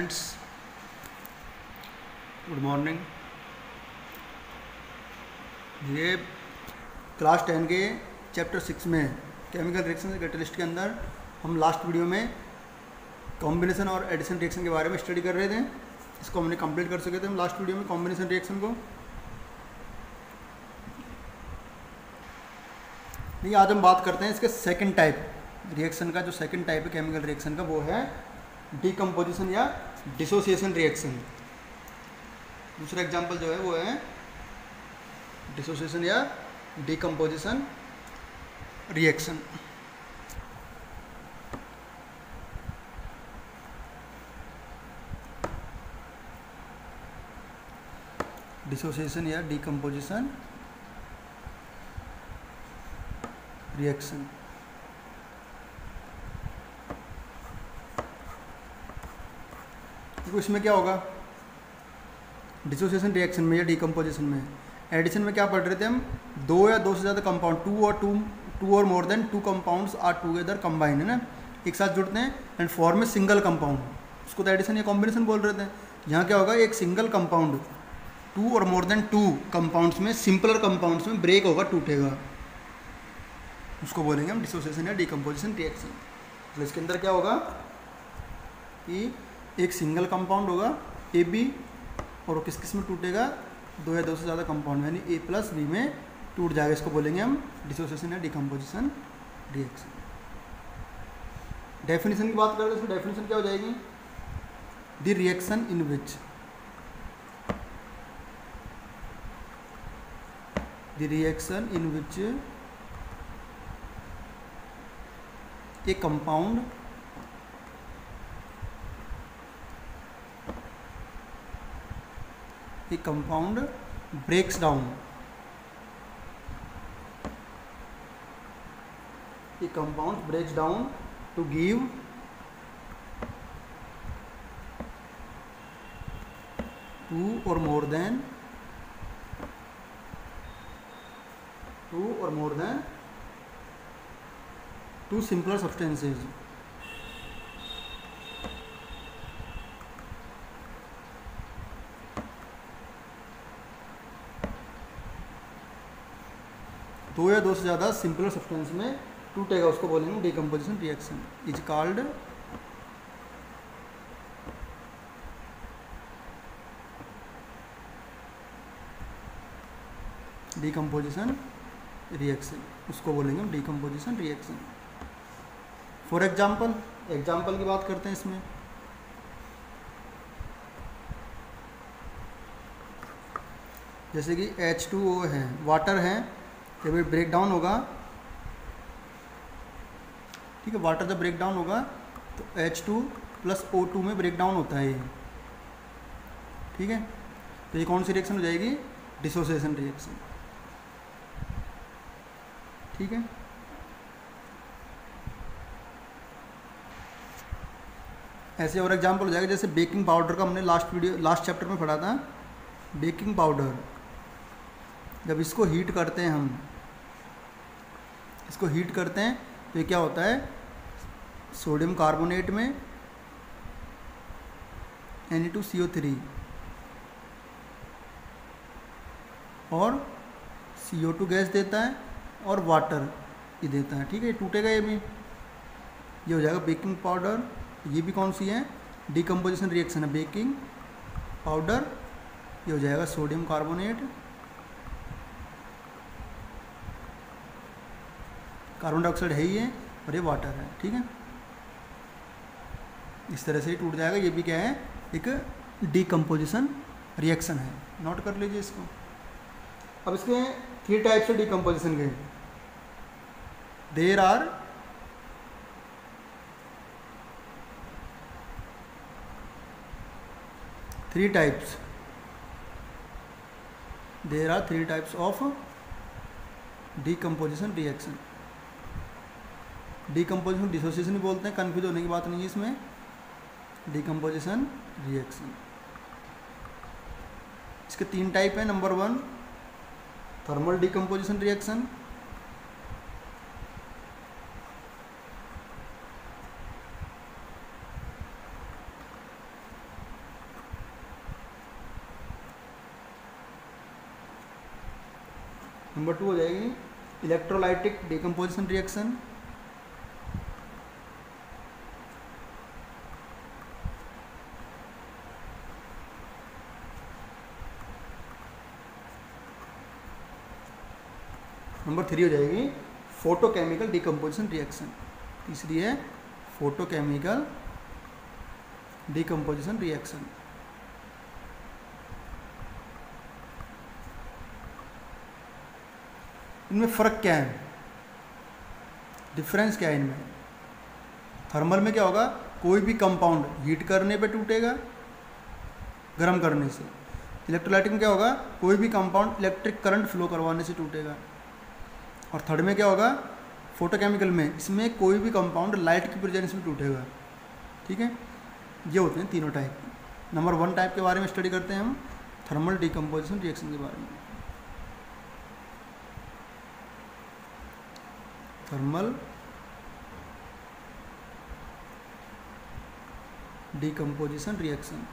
Students, good morning. ये class 10 के chapter 6 में केमिकल रिएक्शन कैटलिस्ट के अंदर हम लास्ट वीडियो में कॉम्बिनेशन और एडिशन रिएक्शन के बारे में स्टडी कर रहे थे। इसको हमने कंप्लीट कर सके थे हम लास्ट वीडियो में कॉम्बिनेशन रिएक्शन को। देखिए आज हम बात करते हैं इसके सेकंड टाइप रिएक्शन का। जो सेकंड टाइप है केमिकल रिएक्शन का वो है डिकम्पोजिशन या डिसोसिएशन रिएक्शन। दूसरा एग्जांपल जो है वो है डिसोसिएशन या डिकम्पोजिशन रिएक्शन। डिसोसिएशन या डिकम्पोजिशन रिएक्शन। देखो इसमें क्या होगा, डिसोसिएशन रिएक्शन में या डिकम्पोजिशन में। एडिशन में क्या पढ़ रहे थे हम, दो या दो से ज़्यादा कंपाउंड, टू और more than two compounds are together combined, है ना, एक साथ जुड़ते हैं and form a single compound. उसको तो एडिशन या कॉम्बिनेशन बोल रहे थे। यहाँ क्या होगा, एक सिंगल कंपाउंड टू और मोर देन टू कंपाउंड्स में, सिंपलर कंपाउंड्स में ब्रेक होगा, टूटेगा, उसको बोलेंगे हम डिसोसिएशन या डिकम्पोजिशन रिएक्शन। तो इसके अंदर क्या होगा कि एक सिंगल कंपाउंड होगा ए बी, और वो किस किस में टूटेगा, दो या दो से ज़्यादा कंपाउंड यानी ए प्लस बी में टूट जाएगा। इसको बोलेंगे हम डिसोसिएशन या डिकम्पोजिशन रिएक्शन। डेफिनेशन की बात करें तो इसमें डेफिनेशन क्या हो जाएगी, the reaction in which a compound breaks down to give two or more than two simpler substances। दो या दो से ज़्यादा सिंपलर सब्सटेंस में टूटेगा, उसको बोलेंगे decomposition reaction. Is called decomposition reaction, उसको बोलेंगे हम डिकम्पोजिशन रिएक्शन। फॉर एग्जाम्पल की बात करते हैं इसमें। जैसे कि H2O है, वाटर है, जब ये ब्रेक डाउन होगा, ठीक है, वाटर जब ब्रेक डाउन होगा तो H2 प्लस O2 में ब्रेक डाउन होता है ये, ठीक है। तो ये कौन सी रिएक्शन हो जाएगी, डिसोसिएशन रिएक्शन, ठीक है। ऐसे और एग्जाम्पल हो जाएगा, जैसे बेकिंग पाउडर का हमने लास्ट चैप्टर में पढ़ा था। बेकिंग पाउडर जब इसको हीट करते हैं हम, तो ये क्या होता है, सोडियम कार्बोनेट में Na2CO3 और CO2 गैस देता है और वाटर ये देता है, ठीक है। ये टूटेगा, ये हो जाएगा बेकिंग पाउडर। ये भी कौन सी है, डिकम्पोजिशन रिएक्शन है। बेकिंग पाउडर, ये हो जाएगा सोडियम कार्बोनेट, कार्बन डाइऑक्साइड है ही है, और ये वाटर है, ठीक है। इस तरह से ही टूट जाएगा। ये भी क्या है, एक डिकम्पोजिशन रिएक्शन है, नोट कर लीजिए इसको। अब इसके 3 टाइप्स है डिकम्पोजिशन के। There are 3 types of decomposition reaction. Decomposition dissociation भी बोलते हैं, कन्फ्यूज होने की बात नहीं है इसमें। डिकम्पोजिशन रिएक्शन, इसके 3 टाइप है। Number 1 thermal decomposition reaction, number 2 हो जाएगी इलेक्ट्रोलाइटिक डिकम्पोजिशन रिएक्शन। नंबर 3 हो जाएगी फोटोकेमिकल डिकम्पोजिशन रिएक्शन। तीसरी है फोटोकेमिकल डिकम्पोजिशन रिएक्शन। इनमें फ़र्क क्या है, डिफरेंस क्या है इनमें? थर्मल में क्या होगा, कोई भी कंपाउंड हीट करने पे टूटेगा, गर्म करने से। इलेक्ट्रोलाइटिक में क्या होगा, कोई भी कंपाउंड इलेक्ट्रिक करंट फ्लो करवाने से टूटेगा। और थर्ड में क्या होगा, फोटोकेमिकल में, इसमें कोई भी कंपाउंड लाइट की प्रेजेंस में टूटेगा। ठीक है, ये होते हैं तीनों टाइप। नंबर 1 टाइप के बारे में स्टडी करते हैं हम, थर्मल डिकम्पोजिशन रिएक्शन के बारे में। Thermal decomposition reaction.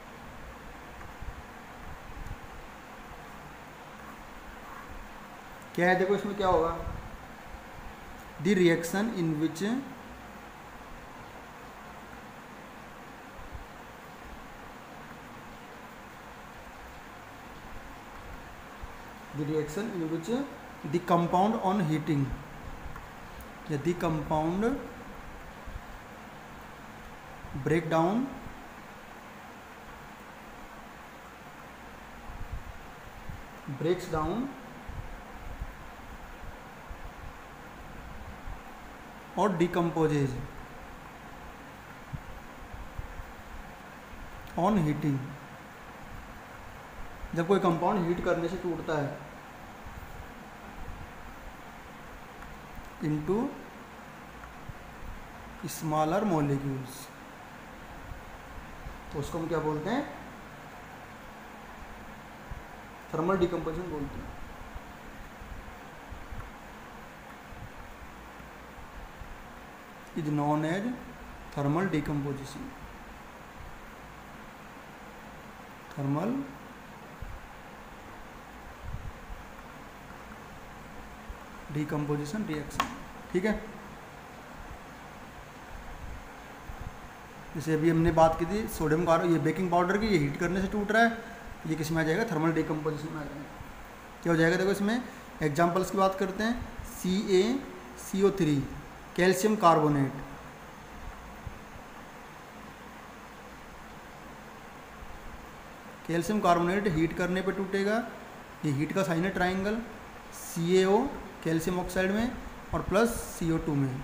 क्या है, देखो इसमें क्या होगा, the reaction in which the compound on heating, या द कंपाउंड breaks down और decomposes on heating। जब कोई कंपाउंड हीट करने से टूटता है इनटू स्मॉलर मॉलिक्यूल्स, तो उसको हम क्या बोलते हैं, थर्मल डिकम्पोजिशन बोलते हैं। Is known as thermal decomposition. Thermal decomposition reaction. ठीक है, जैसे अभी हमने बात की थी सोडियम कार्बोनेट, ये बेकिंग पाउडर की, ये हीट करने से टूट रहा है, ये किस में आ जाएगा, थर्मल डिकम्पोजिशन में आ जाएगा। क्या हो जाएगा, देखो इसमें एग्जांपल्स की बात करते हैं। CaCO3 calcium carbonate, calcium carbonate heat करने पे टूटेगा, ये हीट का साइन है ट्राइंगल, CaO कैल्शियम ऑक्साइड में और प्लस CO2 में।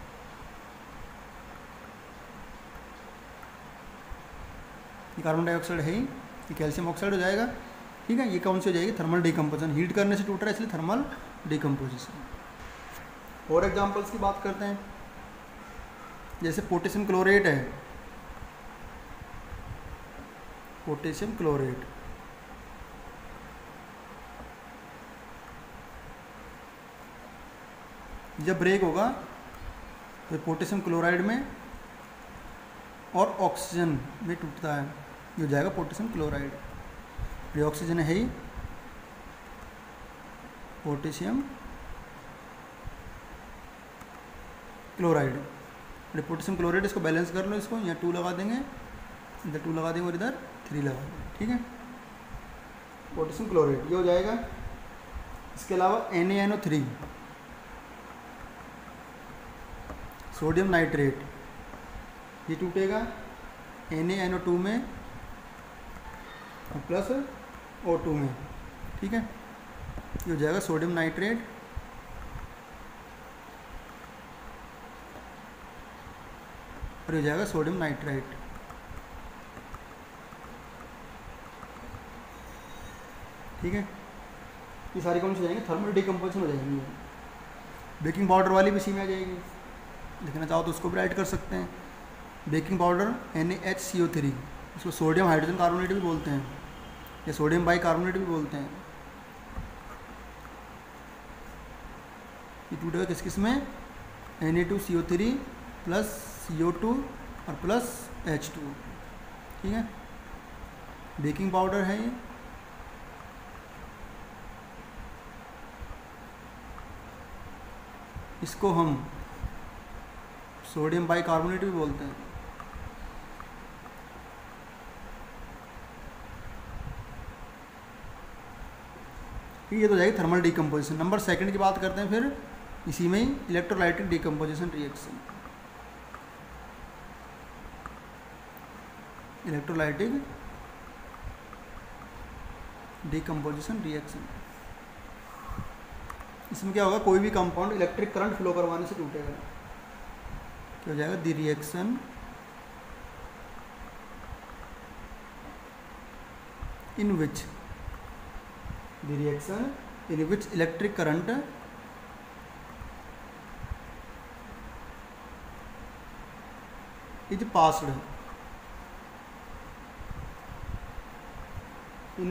ये कार्बन डाइऑक्साइड है ही, ये कैल्शियम ऑक्साइड हो जाएगा। ठीक है, ये कौन सी हो जाएगी, थर्मल डिकम्पोजिशन, हीट करने से टूट रहा है इसलिए थर्मल डिकम्पोजिशन। और एग्जांपल्स की बात करते हैं, जैसे पोटेशियम क्लोरेट है, पोटेशियम क्लोरेट, जब ब्रेक होगा तो पोटेशियम क्लोराइड में और ऑक्सीजन में टूटता है, ये हो जाएगा पोटेशियम क्लोराइड। ये ऑक्सीजन है ही, पोटेशियम क्लोराइड, पोटेशियम क्लोराइड, इसको बैलेंस कर लो, इसको यहाँ 2 लगा देंगे, इधर 2 लगा देंगे और इधर 3 लगा देंगे। ठीक है, पोटेशियम क्लोराइड ये हो जाएगा। इसके अलावा NaNO3 सोडियम नाइट्रेट, ये टूटेगा NaNO2 में और प्लस O2 में। ठीक है, ये हो जाएगा सोडियम नाइट्रेट, और ये हो जाएगा सोडियम नाइट्राइट। ठीक है, ये सारी कौन सी हो जाएंगे, थर्मल डिकम्पोजिशन हो जाएंगी। बेकिंग पाउडर वाली भी इसी में आ जाएगी, लिखना चाहो तो उसको भी राइट कर सकते हैं। बेकिंग पाउडर NaHCO3, इसको सोडियम हाइड्रोजन कार्बोनेट भी बोलते हैं या सोडियम बाई कार्बोनेट भी बोलते हैं। ये टूटेगा किस किस में, Na2CO3 प्लस CO2 और प्लस H2। ठीक है, बेकिंग पाउडर है ये, इसको हम सोडियम बाइकार्बोनेट भी बोलते हैं। ये तो जाएगी थर्मल डिकम्पोजिशन। नंबर सेकंड की बात करते हैं फिर इसी में ही, electrolytic decomposition reaction. Electrolytic decomposition reaction, इसमें क्या होगा, कोई भी कंपाउंड इलेक्ट्रिक करंट फ्लो करवाने से टूटेगा। क्या हो जाएगा, the reaction in which electric current is passed in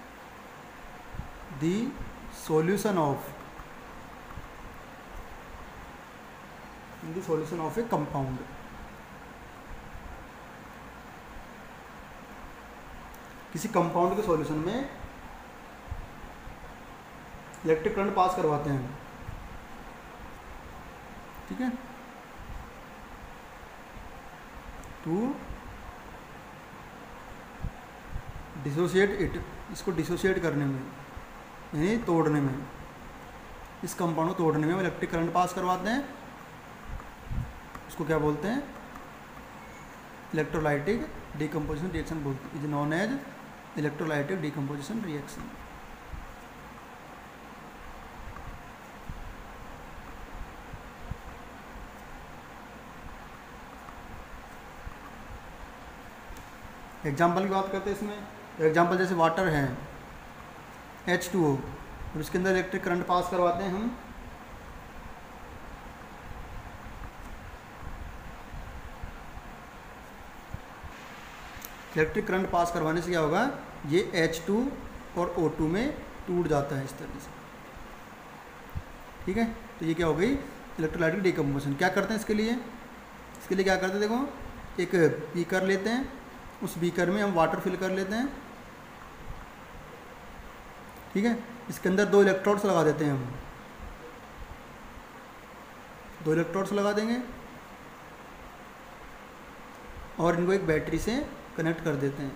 the solution of a compound। किसी कंपाउंड के सॉल्यूशन में इलेक्ट्रिक करंट पास करवाते हैं, ठीक है, टू डिसोशिएट इट, इसको डिसोशिएट करने में यानी तोड़ने में, इस कंपाउंड को तोड़ने में इलेक्ट्रिक करंट पास करवाते हैं, उसको क्या बोलते हैं, इलेक्ट्रोलाइटिक डिकम्पोजिशन रिएक्शन बोलते हैं। Is known as electrolytic decomposition reaction. Example की बात करते हैं इसमें। एग्जाम्पल जैसे वाटर है H2O, और उसके अंदर इलेक्ट्रिक करंट पास करवाते हैं हम, इलेक्ट्रिक करंट पास करवाने से क्या होगा, ये H2 और O2 में टूट जाता है इस तरह से, ठीक है। तो ये क्या हो गई, इलेक्ट्रोलाइटिक डिकम्पोजिशन। क्या करते हैं इसके लिए क्या करते हैं, देखो एक बीकर लेते हैं, उस बीकर में हम वाटर फिल कर लेते हैं, ठीक है। इसके अंदर 2 इलेक्ट्रोड्स लगा देते हैं हम, 2 इलेक्ट्रोड्स लगा देंगे और इनको एक बैटरी से कनेक्ट कर देते हैं।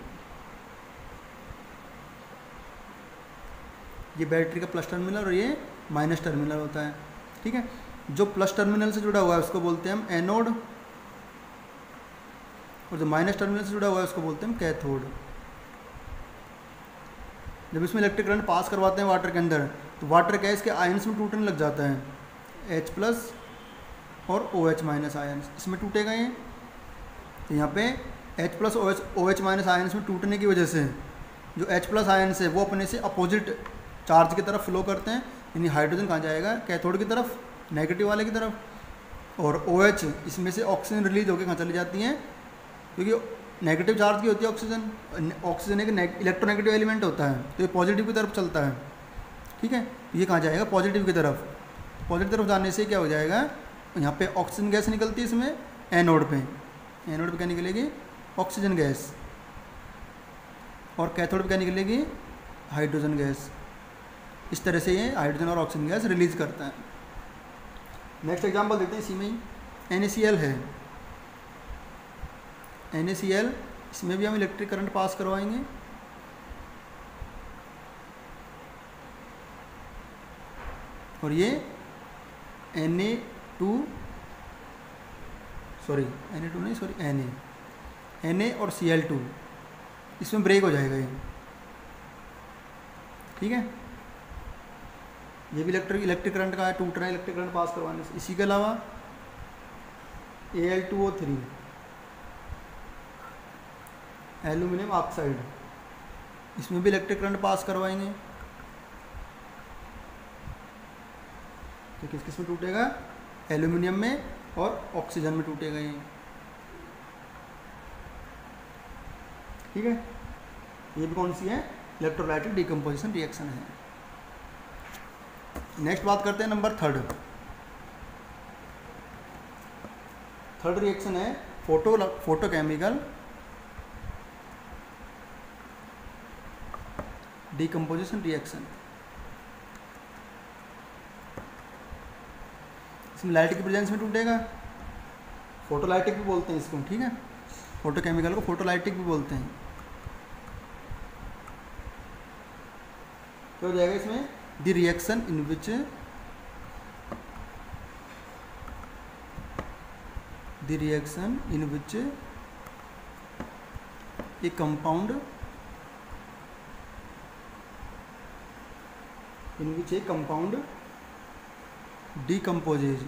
ये बैटरी का प्लस टर्मिनल और ये माइनस टर्मिनल होता है, ठीक है। जो प्लस टर्मिनल से जुड़ा हुआ है उसको बोलते हैं हम एनोड, और जो माइनस टर्मिनल से जुड़ा हुआ है उसको बोलते हैं हम कैथोड। जब इसमें इलेक्ट्रिक करंट पास करवाते हैं वाटर के अंदर, तो वाटर क्या है, इसके आयंस में टूटने लग जाता है, H+ और OH- आयंस इसमें टूटेगा ये। तो यहाँ पे H+ OH- आयंस में टूटने की वजह से जो H+ आयंस है वो अपने से अपोजिट चार्ज की तरफ फ्लो करते हैं, यानी हाइड्रोजन कहाँ जाएगा, कैथोड की तरफ, नेगेटिव वाले की तरफ, और OH इसमें से ऑक्सीजन रिलीज होकर कहाँ चली जाती हैं, क्योंकि नेगेटिव चार्ज की होती है ऑक्सीजन एक इलेक्ट्रोनेगेटिव एलिमेंट होता है, तो ये पॉजिटिव की तरफ चलता है, ठीक है। ये कहाँ जाएगा, पॉजिटिव की तरफ। पॉजिटिव तरफ जाने से क्या हो जाएगा, यहाँ पे ऑक्सीजन गैस निकलती है इसमें एनोड पे क्या निकलेगी, ऑक्सीजन गैस, और कैथोड पे क्या निकलेगी, हाइड्रोजन गैस। इस तरह से ये हाइड्रोजन और ऑक्सीजन गैस रिलीज करता है। नेक्स्ट एग्जांपल देते हैं इसी में ही, NaCl है, NaCl, इसमें भी हम इलेक्ट्रिक करंट पास करवाएंगे, और ये Na और Cl2 इसमें ब्रेक हो जाएगा ये, ठीक है। ये भी इलेक्ट्रिक करंट का है, टूट रहा है इलेक्ट्रिक करंट पास करवाने से। इसी के अलावा Al2O3 एल्यूमिनियम ऑक्साइड, इसमें भी इलेक्ट्रिक करंट पास करवाएंगे, तो किस किस में टूटेगा, एल्यूमिनियम में और ऑक्सीजन में टूटेगा ये, ठीक है। ये भी कौन सी है, इलेक्ट्रोलाइटिक डिकम्पोजिशन रिएक्शन है। नेक्स्ट बात करते हैं नंबर थर्ड रिएक्शन है फोटोकेमिकल डिकम्पोजिशन रिएक्शन। इसमें लाइट की प्रेजेंस में टूटेगा, फोटोलाइटिक भी बोलते हैं इसको, ठीक है, फोटोकेमिकल को फोटोलाइटिक भी बोलते हैं। क्या हो जाएगा इसमें, the reaction in which a compound decomposes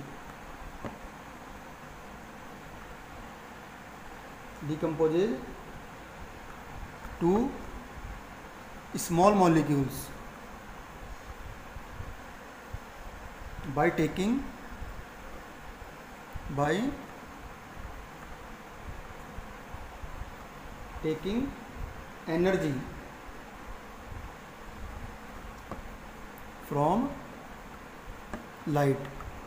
to small molecules by taking energy from light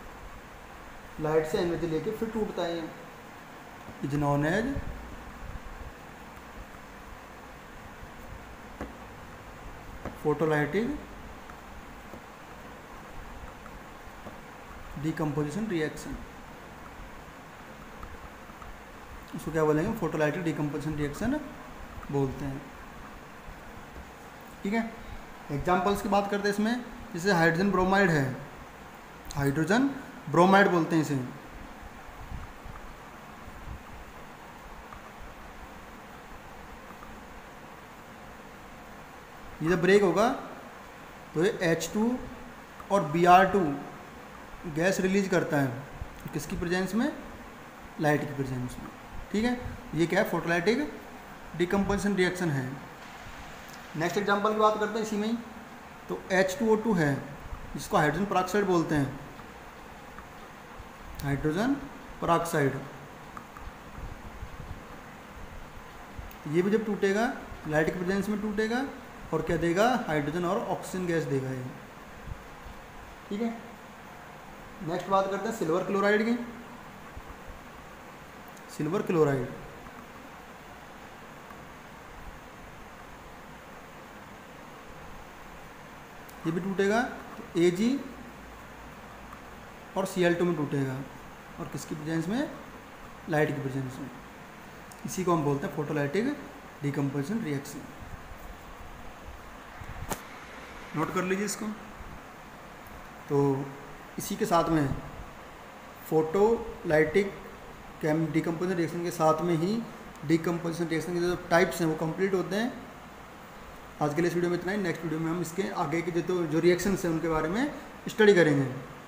से एनर्जी लेके फिर टूटता है, is known as photolytic decomposition reaction. उसको क्या बोलेंगे, फोटोलाइटिक डिकम्पोजिशन रिएक्शन बोलते हैं, ठीक है। एग्जाम्पल्स की बात करते हैं इसमें, जैसे हाइड्रोजन ब्रोमाइड है, हाइड्रोजन ब्रोमाइड बोलते हैं इसे। ये जब ब्रेक होगा तो ये H2 और Br2 गैस रिलीज करता है, किसकी प्रेजेंस में, लाइट की प्रेजेंस में, ठीक है। ये क्या है, फोटोलाइटिक डिकम्पोजिशन रिएक्शन है। नेक्स्ट एग्जांपल की बात करते हैं इसी में ही, तो H2O2 है, जिसको हाइड्रोजन पेरोक्साइड बोलते हैं, हाइड्रोजन पेरोक्साइड। ये भी जब टूटेगा लाइट की प्रेजेंस में टूटेगा और क्या देगा, हाइड्रोजन और ऑक्सीजन गैस देगा ये, ठीक है। नेक्स्ट बात करते हैं सिल्वर क्लोराइड की। सिल्वर क्लोराइड ये भी टूटेगा तो Ag और Cl2 में टूटेगा, और किसकी प्रेजेंस में, लाइट की प्रेजेंस में। इसी को हम बोलते हैं फोटोलाइटिक डिकम्पोजिशन रिएक्शन। नोट कर लीजिए इसको। तो इसी के साथ में फोटोलाइटिक डिकम्पोजिशन रिएक्शन के साथ में ही डिकम्पोजिशन रिएक्शन के जो टाइप्स हैं वो कंप्लीट होते हैं। आज के लिए इस वीडियो में इतना ही। नेक्स्ट वीडियो में हम इसके आगे के जो रिएक्शंस हैं उनके बारे में स्टडी करेंगे।